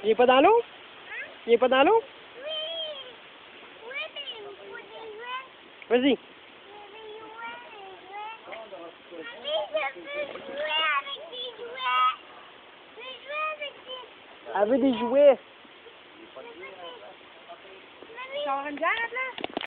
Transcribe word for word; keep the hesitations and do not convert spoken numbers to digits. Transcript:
Il est pas dans l'eau? Il est pas dans l'eau? Oui! Oui, mais il me faut des jouets. Vas-y. Des jouets, des jouets. Mamie, je veux jouer avec des jouets. Je veux jouer avec des... Elle veut des jouets. Mamie, Tu vas avoir une bière, là?